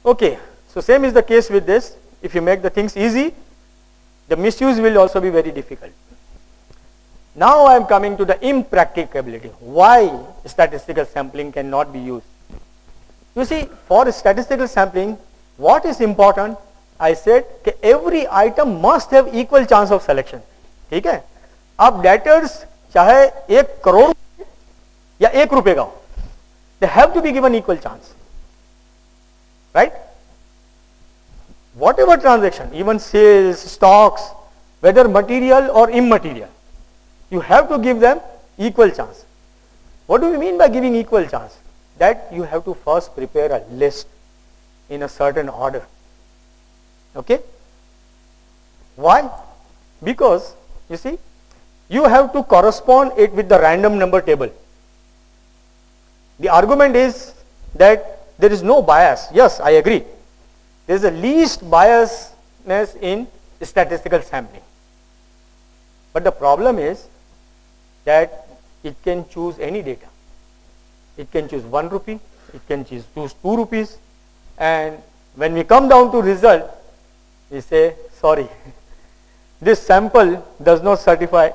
Okay, so same is the case with this. If you make the things easy, the misuse will also be very difficult. Now I am coming to the impracticability. Why statistical sampling cannot be used? You see, for statistical sampling, what is important? I said that every item must have equal chance of selection. ठीक है? अब debtors चाहे 1 करोड़ या 1 रुपए का हो, they have to be given equal chance, right? Whatever transaction, even sales, stocks, whether material or immaterial, you have to give them equal chance. What do we mean by giving equal chance? That you have to first prepare a list in a certain order. Okay? Why? Because you see, you have to correspond it with the random number table. The argument is that there is no bias. Yes, I agree. There is a least biasness in statistical sampling. But the problem is that it can choose any data. It can choose 1 rupee, it can choose 2 rupees, and when we come down to result, we say, sorry, this sample does not certify,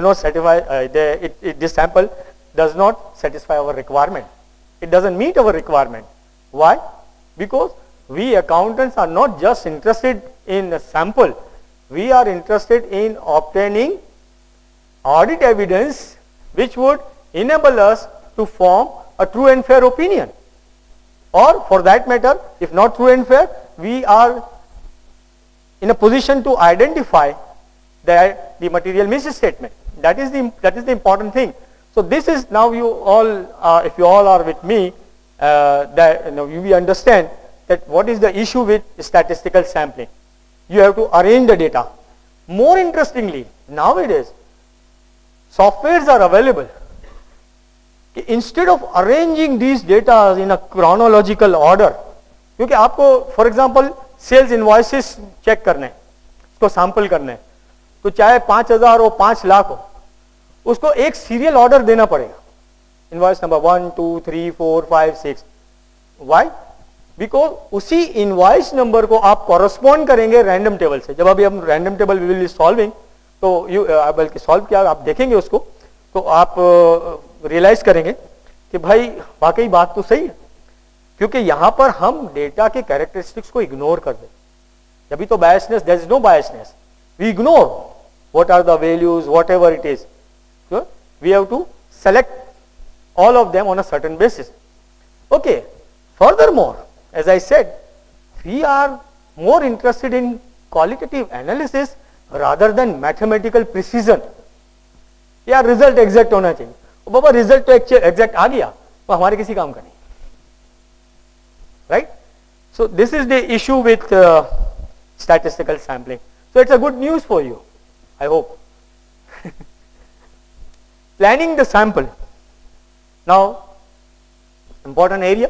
this sample does not satisfy our requirement. It doesn't meet our requirement. Why? Because we accountants are not just interested in a sample, we are interested in obtaining audit evidence which would enable us to form a true and fair opinion. Or for that matter, if not true and fair, we are in a position to identify the material misstatement. That is the important thing. So this is now you all, if you all are with me, that you understand that what is the issue with statistical sampling. You have to arrange the data. More interestingly, nowadays, softwares are available. Instead of arranging these data in a chronological order, क्योंकि आपको for example sales invoices check करने हैं, उसको sample करने हैं, तो चाहे 5,000 हो 5 लाख हो, उसको एक serial order देना पड़ेगा. Invoice number 1, 2, 3, 4, 5, 6. Why? Because उसी invoice number को आप correspond करेंगे random table से. जब अभी हम random table we will be solving, तो बल्कि solve क्या आप देखेंगे उसको, तो आप रियलाइज करेंगे कि भाई वाकई बात तो सही है, क्योंकि यहां पर हम डेटा के कैरेक्टरिस्टिक्स को इग्नोर कर दें. अभी तो biasness, there is no biasness, we ignore what are the values, whatever it is. We have to select all of them on a certain basis. Okay, furthermore, as I said, we are more interested in qualitative analysis rather than mathematical precision. या result exact होना चाहिए. बाबा result तो exact आ गया, तो हमारे किसी काम का नहीं. Right? So this is the issue with statistical sampling. So it's a good news for you, I hope. Planning the sample. Now, important area.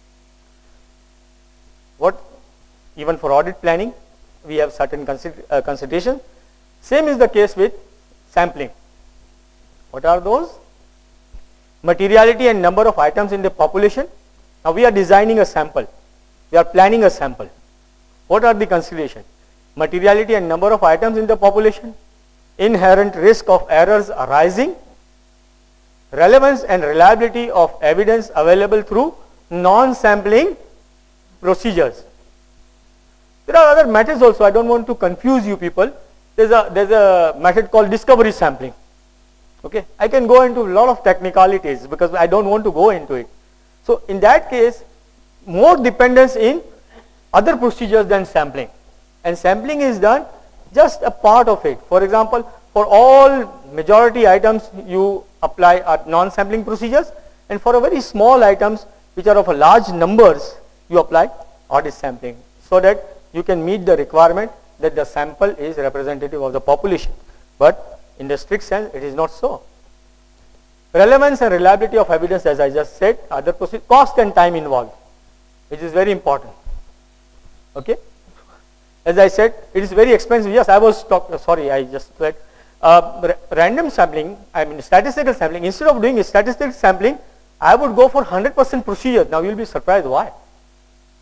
What? Even for audit planning, we have certain considerations. Same is the case with sampling. What are those? Materiality and number of items in the population. Now we are designing a sample. We are planning a sample. What are the considerations? Materiality and number of items in the population. Inherent risk of errors arising. Relevance and reliability of evidence available through non-sampling procedures. There are other methods also. I don't want to confuse you people. There's a method called discovery sampling. Okay, I can go into a lot of technicalities because I don't want to go into it. So in that case, more dependence in other procedures than sampling, and sampling is done just a part of it. For example, for all majority items you apply non-sampling procedures, and for a very small items which are of a large numbers you apply audit sampling, so that you can meet the requirement that the sample is representative of the population. But in the strict sense, it is not so. Relevance and reliability of evidence, as I just said, other procedures, cost and time involved, which is very important. Okay, as I said, it is very expensive. Yes, I was sorry, I just said random sampling. I mean statistical sampling. Instead of doing a statistical sampling, I would go for 100% procedure. Now you will be surprised why.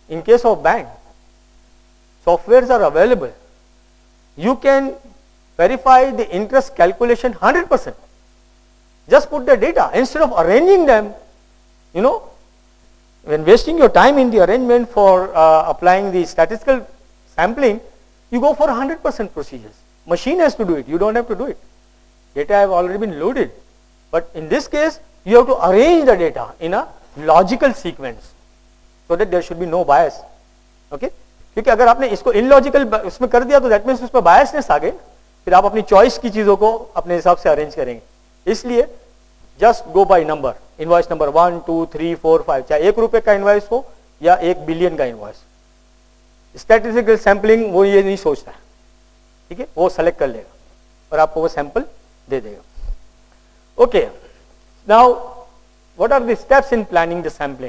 in case of bank, softwares are available. You can verify the interest calculation 100%. Just put the data instead of arranging them. You know, when wasting your time in the arrangement for applying the statistical sampling, you go for 100% procedures. Machine has to do it, you don't have to do it. Data have already been loaded. But in this case, you have to arrange the data in a logical sequence so that there should be no bias. Okay? क्योंकि अगर आपने इसको illogical उसमें कर दिया तो that means उसमें biasness आ गई, फिर आप अपनी चॉइस की चीजों को अपने हिसाब से अरेंज करेंगे. इसलिए just go by number, invoice number 1 2 3 4 5, चाहे 1 रुपए का इनवॉइस हो या 1 बिलियन का इनवॉइस. स्टैटिस्टिकल सैंपलिंग वो ये नहीं सोचता है, ठीक है, वो सेलेक्ट कर लेगा और आपको वो सैंपल दे देगा. Okay, now what are the steps in planning the sampling?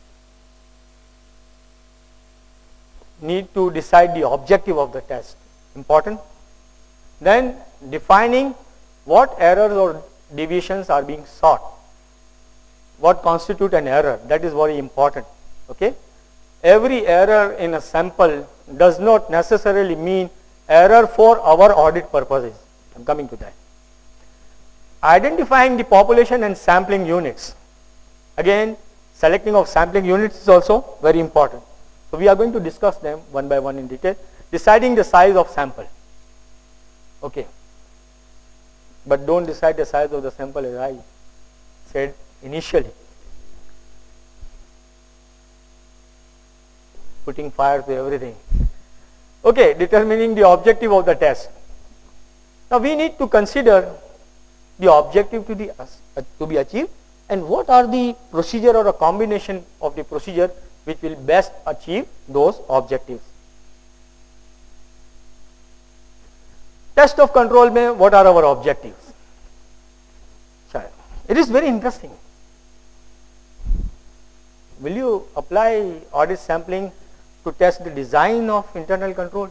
Need to decide the objective of the test, important. Then defining what errors or deviations are being sought, what constitute an error, that is very important. Okay, every error in a sample does not necessarily mean error for our audit purposes. I am coming to that. Identifying the population and sampling units, again selecting of sampling units is also very important. So we are going to discuss them one by one in detail. Deciding the size of sample. Okay. But don't decide the size of the sample as I said initially. Putting fire to everything. Okay, determining the objective of the test. Now we need to consider the objective to be achieved and what are the procedure or a combination of the procedure which will best achieve those objectives. Test of control mein what are our objectives? It is very interesting. Will you apply audit sampling to test the design of internal control?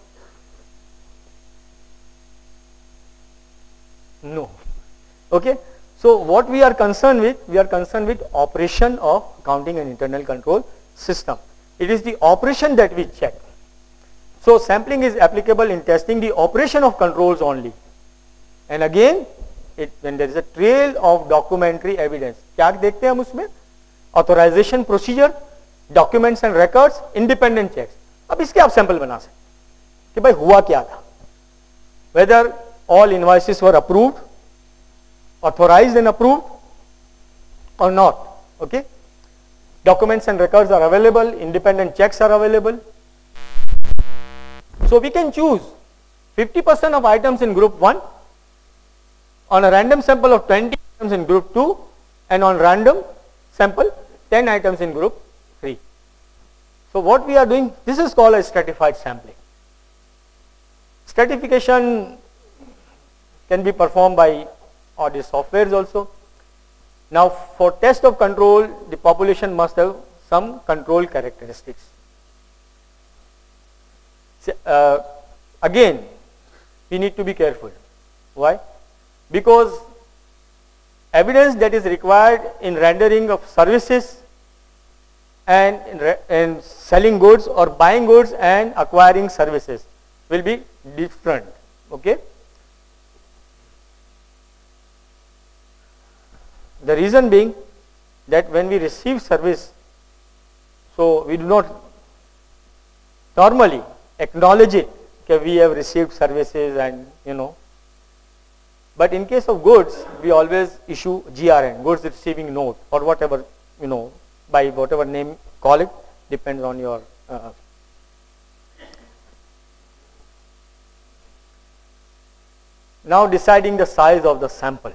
No. Okay. So what we are concerned with operation of accounting and internal control system. It is the operation that we check. So sampling is applicable in testing the operation of controls only. And again, when there is a trail of documentary evidence, क्या देखते हैं हम उसमें? Authorization procedure, documents and records, independent checks. अब इसके आप sample बना सकते कि भाई हुआ क्या था? Whether all invoices were approved, authorized and approved or not. Okay? Documents and records are available, independent checks are available. So we can choose 50% of items in group 1, on a random sample of 20 items in group 2, and on random sample 10 items in group 3. So what we are doing, this is called a stratified sampling. Stratification can be performed by audit softwares also. Now for test of control, the population must have some control characteristics. Again, we need to be careful. Why? Because evidence that is required in rendering of services and in selling goods or buying goods and acquiring services will be different. Okay? The reason being that when we receive service, so we do not normally acknowledge it that we have received services and but in case of goods we always issue GRN, goods receiving note, or whatever, by whatever name call it, depends on your now deciding the size of the sample.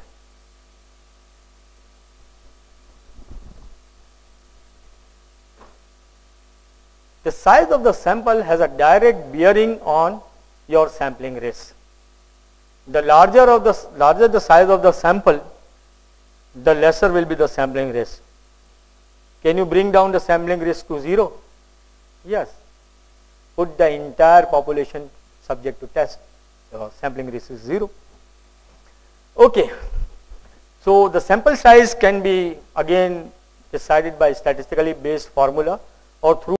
The size of the sample has a direct bearing on your sampling risk. The larger the size of the sample, the lesser will be the sampling risk. Can you bring down the sampling risk to 0? Yes. Put the entire population subject to test. The sampling risk is 0. Okay. So the sample size can be again decided by statistically based formula or through